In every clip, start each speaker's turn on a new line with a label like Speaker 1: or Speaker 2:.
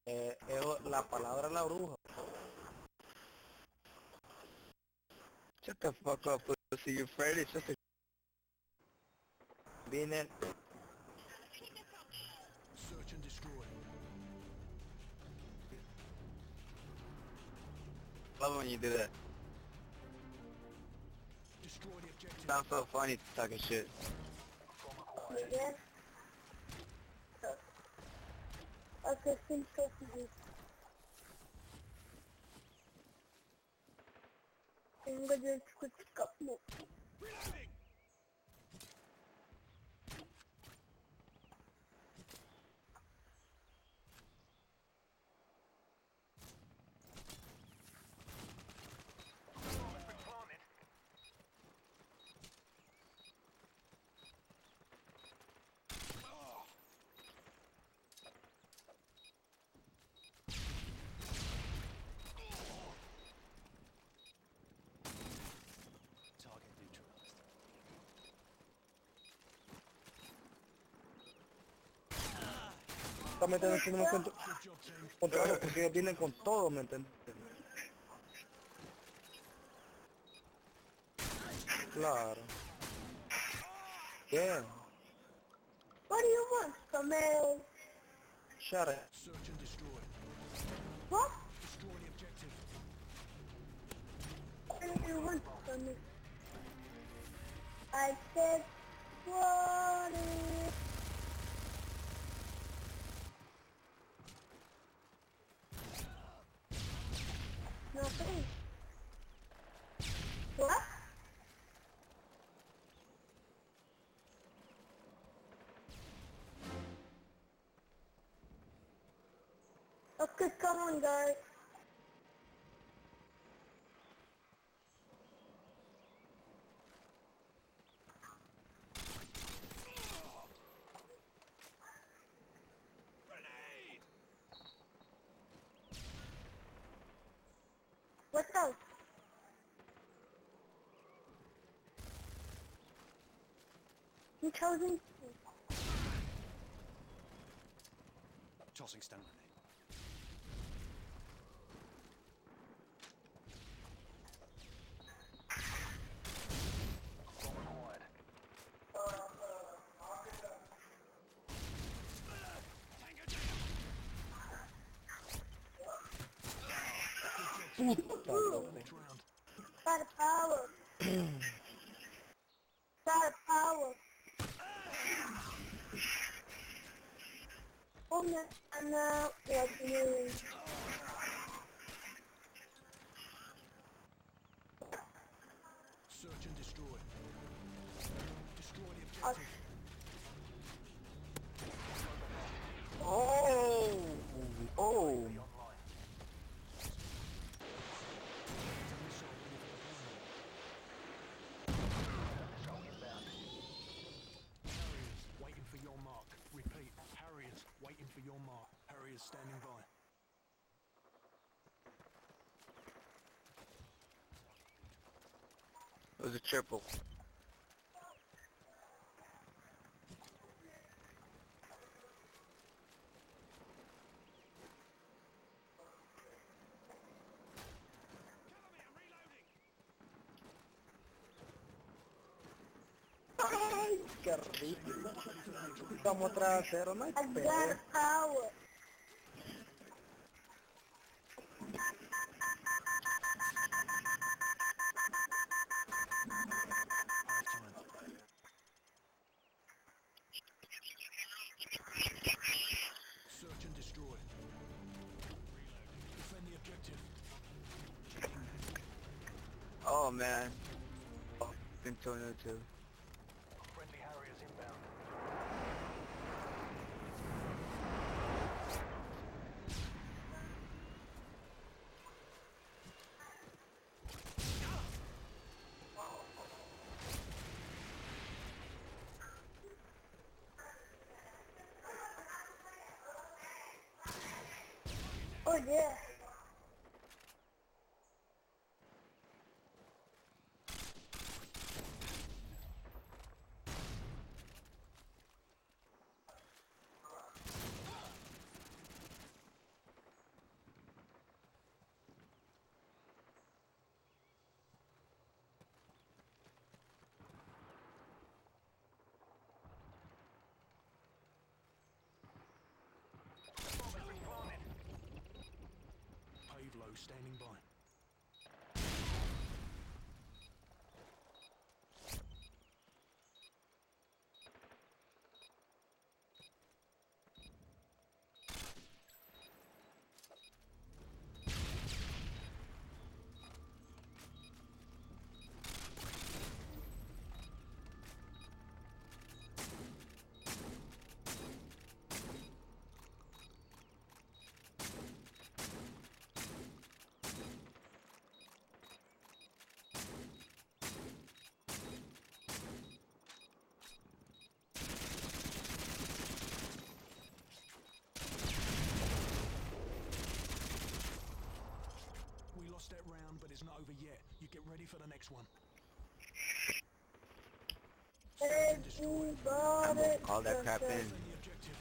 Speaker 1: La palabra la bruja. Shut the fuck up, pussy. You're afraid it's just a being in.
Speaker 2: Search and destroy.
Speaker 1: Love when you do that.
Speaker 2: Destroy the objective.
Speaker 1: Sounds so funny talking shit.
Speaker 3: Yes. Okay, since this. I'm gonna do a quick couple.
Speaker 2: Reloading! Target neutralized.
Speaker 1: Está metiendo en un
Speaker 2: Good job, team.
Speaker 1: control porque ellos vienen con todo, ¿me entiendes? Claro. Yeah.
Speaker 3: What do you want from me?
Speaker 1: Shut it.
Speaker 2: Search and destroy.
Speaker 3: What?
Speaker 2: Destroy the objective.
Speaker 3: What do you want from me? I said, what is... Nothing. What? Okay, come on, guys.
Speaker 2: Grenade!
Speaker 3: What else? You chosen?
Speaker 2: Tossing stun grenade.
Speaker 1: Puta, loco.
Speaker 2: Next round.
Speaker 3: Got power. Got power. Oh, no, what do you...
Speaker 2: Search and destroy. Destroy the objective.
Speaker 1: Oh! Oh!
Speaker 2: Harriers waiting for your mark. Repeat. Harriers waiting for your mark. Harriers standing by.
Speaker 1: It was a triple. Ay, qué rico. Estamos trasero, no hay
Speaker 3: I got
Speaker 1: pedo.
Speaker 3: power.
Speaker 2: Half time. Search and destroy. Defend the objective.
Speaker 1: Oh man. Oh, Antonio too.
Speaker 2: Friendly Harriers inbound.
Speaker 3: Oh, yeah.
Speaker 2: standing by. We lost that round, but it's not over yet. You get ready for the next one.
Speaker 3: Everybody.
Speaker 4: Call that crap in.
Speaker 2: Defend the objective.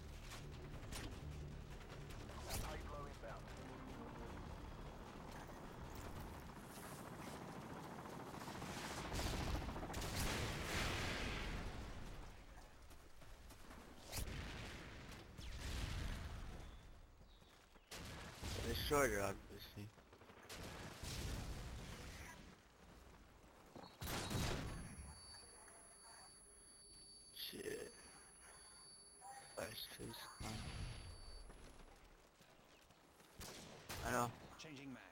Speaker 4: It's shorter, obviously. Shit. Flash chase. I know.
Speaker 2: Changing mag.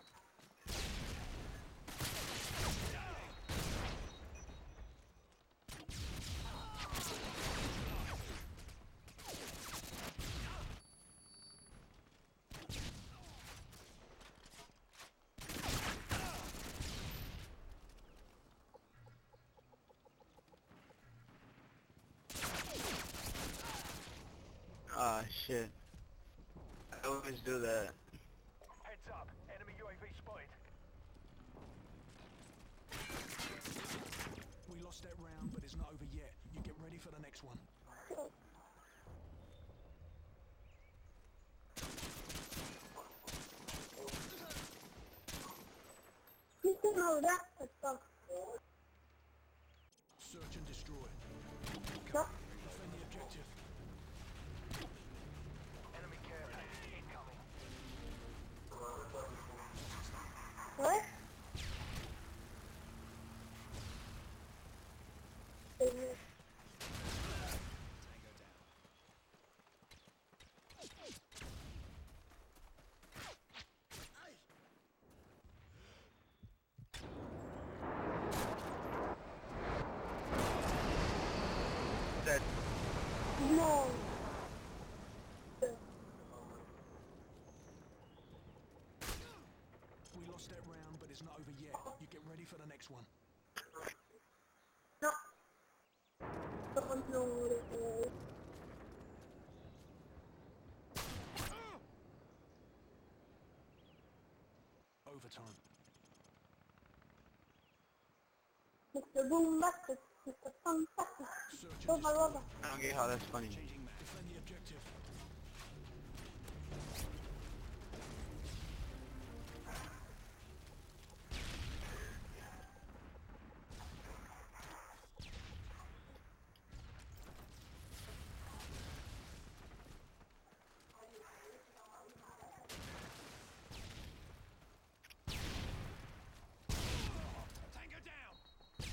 Speaker 4: Ah, shit. I always do that.
Speaker 2: Heads up. Enemy UAV spotted. We lost that round, but it's not over yet. You get ready for the next one.
Speaker 3: You can know that stuff.
Speaker 2: Search and destroy.
Speaker 3: No.
Speaker 2: Defend the objective. Enemy care package incoming.
Speaker 3: What?
Speaker 4: That
Speaker 3: No.
Speaker 2: We lost that round, but it's not over yet. You get ready for the next one.
Speaker 3: No. Don't know what it is.
Speaker 2: Overtime.
Speaker 3: Mr. Boombastic. Mr. Fantastic.
Speaker 2: Search and
Speaker 3: Rubber,
Speaker 2: destroy.
Speaker 3: rubber.
Speaker 4: I don't get how that's funny.
Speaker 2: Changing mag. Defend the objective. Tango down.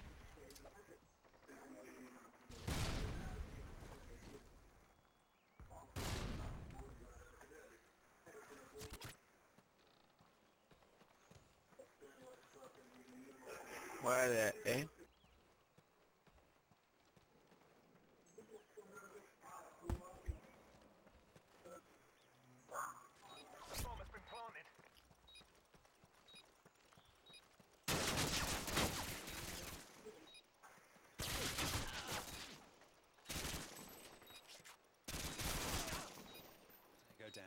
Speaker 4: Where are they at, eh?
Speaker 2: The bomb has been planted. Go down.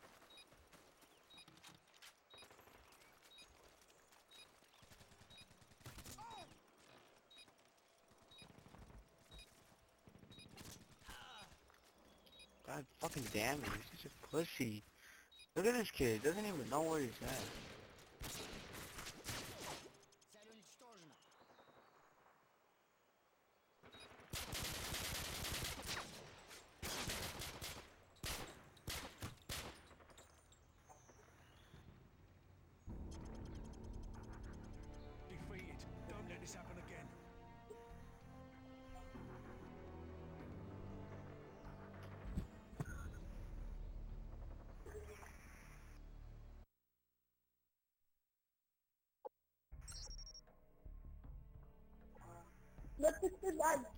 Speaker 4: God fucking damn it, he's such a pussy. Look at this kid, doesn't even know where he's at.
Speaker 3: Look at the